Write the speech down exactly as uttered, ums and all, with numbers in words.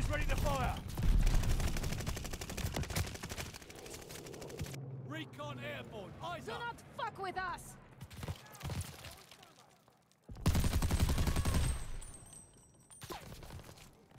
Guns ready to fire! Recon airborne, eyes Do up! not fuck with us!